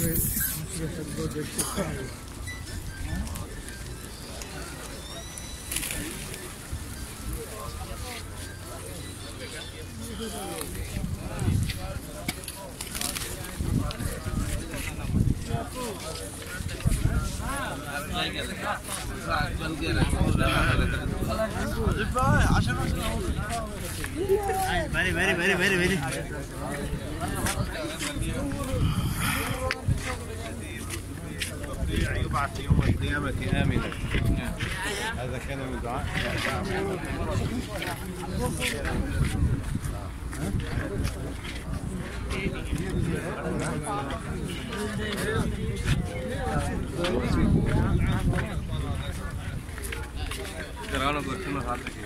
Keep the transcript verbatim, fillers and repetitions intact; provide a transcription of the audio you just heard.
very very very very very يبعث يوم القيامة آمنا. هذا كان من دعاء. कराना तो सुनो हाथ में